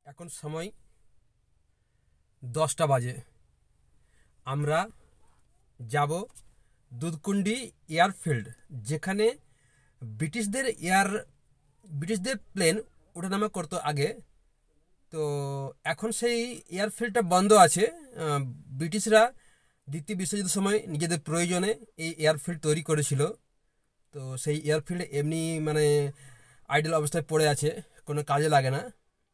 এখন সময় 10টা বাজে। আমরা যাব দুধকুন্ডি এয়ারফিল্ড, যেখানে ব্রিটিশদের প্লেন ওঠানামা করতো আগে। তো এখন সেই এয়ারফিল্ডটা বন্ধ আছে। ব্রিটিশরা দ্বিতীয় বিশ্বযুদ্ধের সময় নিজেদের প্রয়োজনে এই এয়ারফিল্ড তৈরি করেছিল। তো সেই এয়ারফিল্ড এমনি মানে আইডল অবস্থায় পড়ে আছে, কোনো কাজে লাগে না।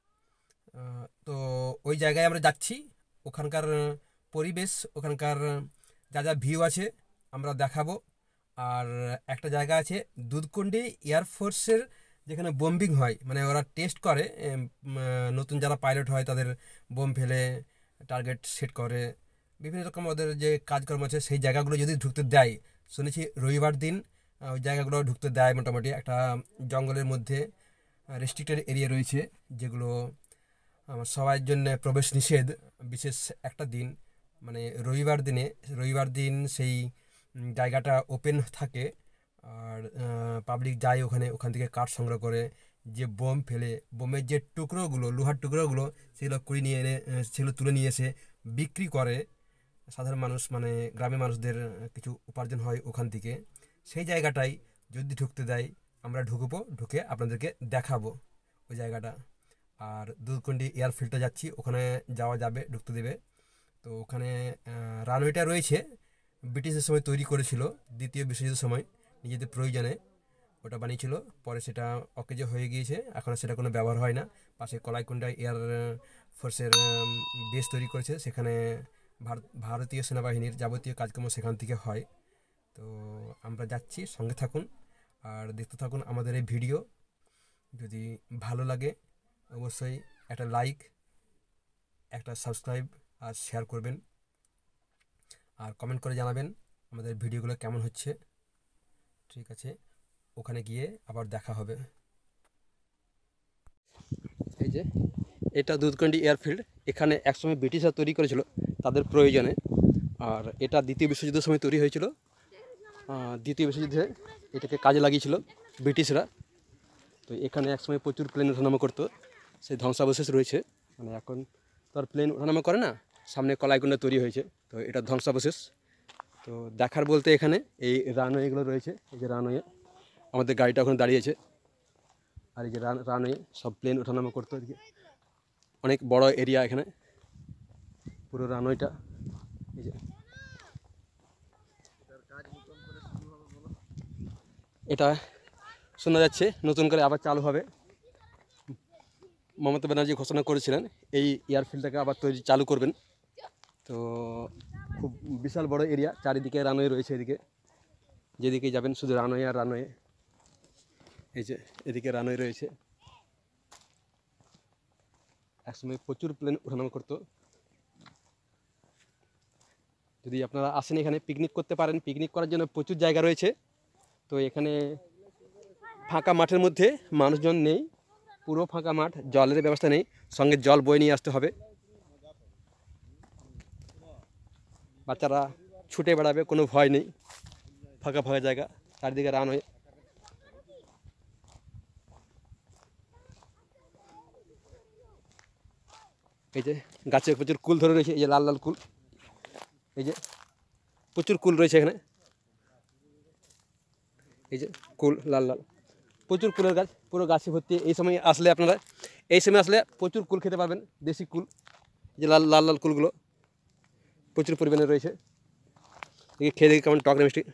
তো ওই জায়গায় আমরা যাচ্ছি। ওখানকার পরিবেশ, ওখানকার যা যা ভিউ আছে আমরা দেখাবো। আর একটা জায়গা আছে দুধকুন্ডি এয়ারফোর্সের, যেখানে বোম্বিং হয়, মানে ওরা টেস্ট করে, নতুন যারা পাইলট হয় তাদের বোম ফেলে টার্গেট সেট করে, বিভিন্ন রকম ওদের যে কাজকর্ম আছে সেই জায়গাগুলো যদি ঢুকতে দেয়। শুনেছি রবিবার দিন ওই জায়গাগুলো ঢুকতে দেয়। মোটামুটি একটা জঙ্গলের মধ্যে রেস্ট্রিক্টেড এরিয়া রয়েছে, যেগুলো সবার জন্য প্রবেশ নিষেধ। বিশেষ একটা দিন, মানে রবিবার দিন সেই জায়গাটা ওপেন থাকে। আর পাবলিক যায় ওখান থেকে কাঠ সংগ্রহ করে, যে বোম ফেলে বোমের যে টুকরোগুলো, লোহার টুকরোগুলো, সেগুলো কুড়ি নিয়ে এনে সেগুলো তুলে নিয়ে এসে বিক্রি করে। সাধারণ মানুষ, মানে গ্রামের মানুষদের কিছু উপার্জন হয় ওখান থেকে। সেই জায়গাটাই যদি ঢুকতে দেয় আমরা ঢুকবো, ঢুকে আপনাদেরকে দেখাবো ওই জায়গাটা। আর দুধকুন্ডি এয়ারফিল্ডটা যাচ্ছি, ওখানে যাওয়া যাবে, ঢুকতে দেবে। তো ওখানে রানওয়েটা রয়েছে, ব্রিটিশের সময় তৈরি করেছিল দ্বিতীয় বিশ্বযুদ্ধের সময় নিজেদের প্রয়োজনে ওটা বানিয়েছিল। পরে সেটা অকেজো হয়ে গিয়েছে, এখন সেটা কোনো ব্যবহার হয় না। পাশে কলাইকুণ্ডা এয়ার ফোর্সের বেস তৈরি করেছে, সেখানে ভারতীয় সেনাবাহিনীর যাবতীয় কাজকর্ম সেখান থেকে হয়। তো আমরা যাচ্ছি, সঙ্গে থাকুন আর দেখতে থাকুন আমাদের এই ভিডিও। যদি ভালো লাগে অবশ্যই একটা লাইক, একটা সাবস্ক্রাইব আর শেয়ার করবেন, আর কমেন্ট করে জানাবেন আমাদের ভিডিওগুলো কেমন হচ্ছে। ঠিক আছে, ওখানে গিয়ে আবার দেখা হবে। এই যে এটা দুধকুন্ডি এয়ারফিল্ড, এখানে একসময় ব্রিটিশরা তৈরি করেছিল তাদের প্রয়োজনে। আর এটা দ্বিতীয় বিশ্বযুদ্ধের সময় তৈরি হয়েছিল। দ্বিতীয় বিশ্বযুদ্ধে এটাকে কাজে লাগিয়েছিল ব্রিটিশরা। তো এখানে একসময় প্রচুর প্লেন ওঠানামা করতো, সেই ধ্বংসাবশেষ রয়েছে। মানে এখন তো আর প্লেন ওঠানামা করে না, সামনে কলাইকুণ্ডা তৈরি হয়েছে, তো এটা ধ্বংসাবশেষ। তো দেখার বলতে এখানে এই রানওয়েগুলো রয়েছে। এই যে রানওয়ে, আমাদের গাড়িটা ওখানে দাঁড়িয়েছে। আর এই যে রানওয়ে, সব প্লেন ওঠানামা করতো। এদিকে অনেক বড় এরিয়া, এখানে পুরো রানওয়েটা। এই যে এটা শোনা যাচ্ছে নতুন করে আবার চালু হবে। মমতা ব্যানার্জি ঘোষণা করেছিলেন এই এয়ারফিল্ডটাকে আবার চালু করবেন। তো খুব বিশাল বড় এরিয়া, চারিদিকে রানওয়ে রয়েছে। এদিকে যেদিকে যাবেন শুধু রানওয়ে আর রানওয়ে। এই যে এদিকে রানওয়ে রয়েছে, একসময় প্রচুর প্লেন ওঠানামা করতো। যদি আপনারা আসেন এখানে পিকনিক করতে পারেন, পিকনিক করার জন্য প্রচুর জায়গা রয়েছে। তো এখানে ফাঁকা মাঠের মধ্যে মানুষজন নেই, পুরো ফাঁকা মাঠ, জলের ব্যবস্থা নেই, সঙ্গে জল বয়ে নিয়ে আসতে হবে। বাচ্চারা ছুটে বেড়াবে, কোনো ভয় নেই, ফাঁকা ফাঁকা জায়গা, চারিদিকে রানওয়ে। এই যে গাছে প্রচুর কুল ধরে রয়েছে, এই যে লাল লাল কুল, এই যে প্রচুর কুল রয়েছে এখানে। এই যে কুল লাল লাল, প্রচুর কুলের গাছ, পুরো গাছে ভর্তি। এই সময় আসলে প্রচুর কুল খেতে পারবেন, দেশি কুল। এই যে লাল লাল লাল কুলগুলো প্রচুর পরিমাণে রয়েছে। দেখি খেয়ে দেখি কেমন, টক না মিষ্টি,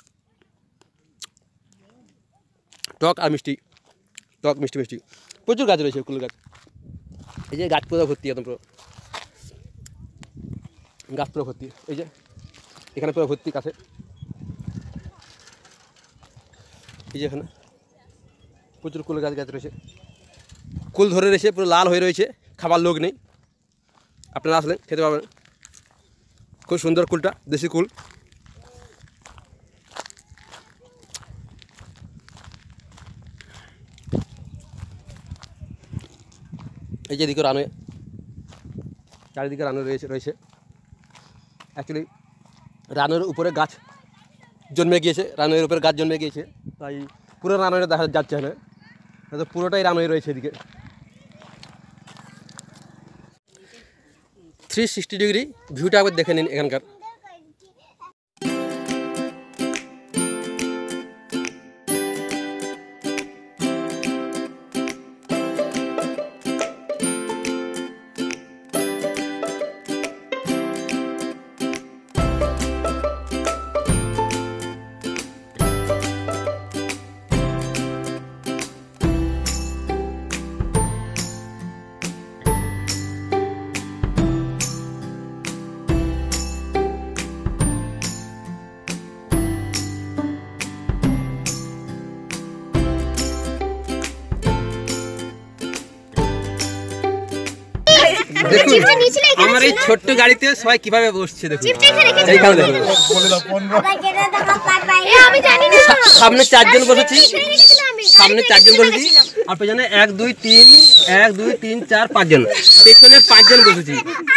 টক আর মিষ্টি, টক মিষ্টি মিষ্টি। প্রচুর গাছ রয়েছে, কুলের গাছ। এই যে গাছ পুরো ভর্তি, একদম পুরো গাছ পুরো ভর্তি। এই যে এখানে পুরো ভর্তি কাছে। এই যে এখানে প্রচুর কুলের গাছ রয়েছে, কুল ধরে রয়েছে, পুরো লাল হয়ে রয়েছে, খাবার লোক নেই। আপনারা আসলে খেতে পারবেন, খুব সুন্দর কুলটা, দেশি কুল। এই যে এদিকে রানওয়ে, চারিদিকে রানওয়ে রয়েছে। অ্যাকচুয়ালি রানওয়ের উপরে গাছ জন্মে গিয়েছে, তাই পুরো রানওয়ে দেখা যাচ্ছে না, পুরোটাই রানওয়ে রয়েছে এদিকে। 360 ডিগ্রি ভিউটা একবার দেখে নিন এখানকার। দেখুন আমার এই ছোট্ট গাড়িতে সবাই কিভাবে বসছে দেখুন। সামনে 4 জন বসেছি, আর পেছনে 1 2 3 4 5 জন, পেছনে 5 জন বসেছি।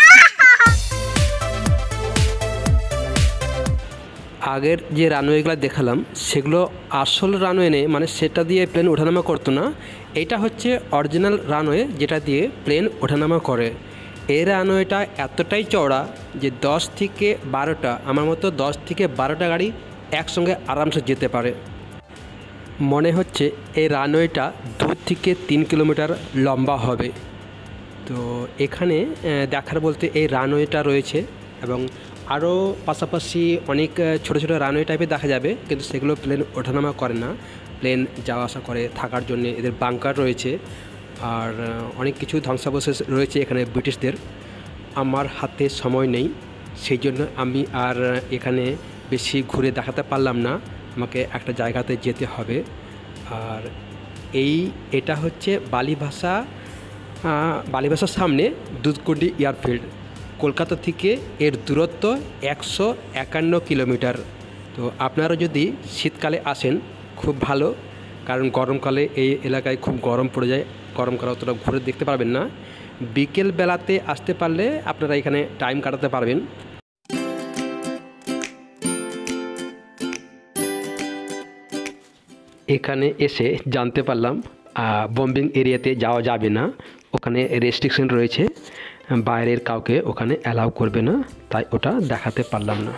আগের যে রানওয়েগুলো দেখালাম সেগুলো আসল রানওয়ে নেই, মানে সেটা দিয়ে প্লেন ওঠানামা করতো না। এটা হচ্ছে অরিজিনাল রানওয়ে যেটা দিয়ে প্লেন ওঠানামা করে। এই রানওয়েটা এতটাই চওড়া যে 10 থেকে 12টা, আমার মতো 10 থেকে 12টা গাড়ি একসঙ্গে আরামসে যেতে পারে। মনে হচ্ছে এই রানওয়েটা 2 থেকে 3 কিলোমিটার লম্বা হবে। তো এখানে দেখার বলতে এই রানওয়েটা রয়েছে এবং আরও পাশাপাশি অনেক ছোটো ছোটো রানওয়ে টাইপের দেখা যাবে, কিন্তু সেগুলো প্লেন ওঠানামা করে না, প্লেন যাওয়া আসা করে। থাকার জন্য এদের বাংকার রয়েছে আর অনেক কিছু ধ্বংসাবশেষ রয়েছে এখানে ব্রিটিশদের। আমার হাতে সময় নেই, সেই জন্য আমি আর এখানে বেশি ঘুরে দেখাতে পারলাম না, আমাকে একটা জায়গাতে যেতে হবে। আর এটা হচ্ছে বালিভাসার সামনে দুধকুন্ডি এয়ারফিল্ড। কলকাতা থেকে এর দূরত্ব 151 কিলোমিটার। তো আপনারা যদি শীতকালে আসেন খুব ভালো, কারণ গরমকালে এই এলাকায় খুব গরম পড়ে যায়, গরমকালে অতটা ঘুরে দেখতে পারবেন না। বিকেল বেলাতে আসতে পারলে আপনারা এখানে টাইম কাটাতে পারবেন। এখানে এসে জানতে পারলাম বম্বিং এরিয়াতে যাওয়া যাবে না, ওখানে রেস্ট্রিকশন রয়েছে, বাইরের কাউকে ওখানে অ্যালাউ করবে না, তাই ওটা দেখাতে পারলাম না।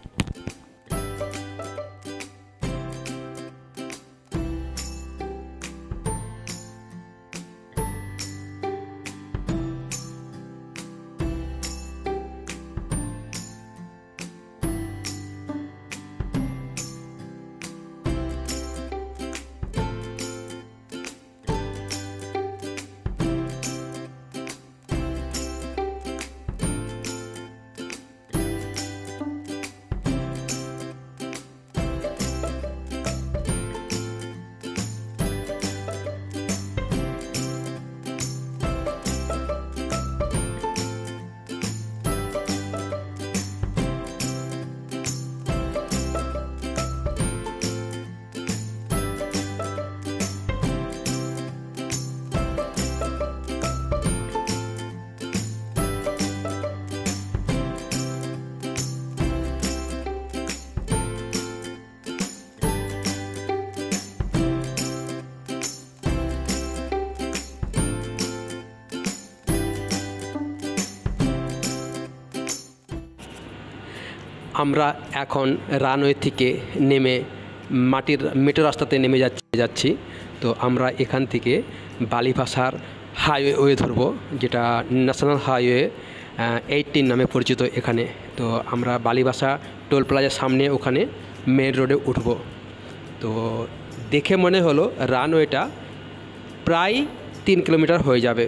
আমরা এখন রানওয়ে থেকে নেমে মেট্রো রাস্তাতে নেমে যাচ্ছি। তো আমরা এখান থেকে বালিভাসার হাইওয়ে ধরব, যেটা ন্যাশনাল হাইওয়ে 18 নামে পরিচিত এখানে। তো আমরা বালিভাসা টোল প্লাজার সামনে ওখানে মেন রোডে উঠব। তো দেখে মনে হলো রানওয়েটা প্রায় 3 কিলোমিটার হয়ে যাবে।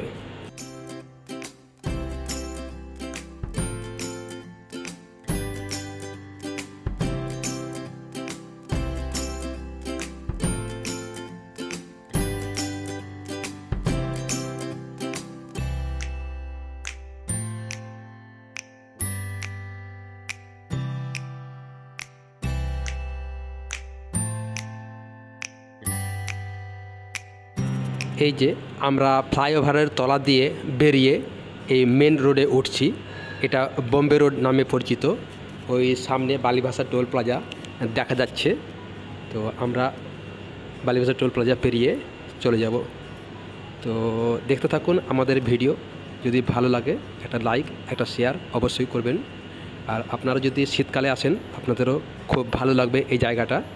এই যে আমরা ফ্লাইওভারের তলা দিয়ে বেরিয়ে এই মেন রোডে উঠছি, এটা বোম্বে রোড নামে পরিচিত। ওই সামনে বালিভাসা টোল প্লাজা দেখা যাচ্ছে। তো আমরা বালিভাসা টোল প্লাজা পেরিয়ে চলে যাব। তো দেখতে থাকুন আমাদের ভিডিও, যদি ভালো লাগে একটা লাইক একটা শেয়ার অবশ্যই করবেন। আর আপনারা যদি শীতকালে আসেন আপনাদেরও খুব ভালো লাগবে এই জায়গাটা।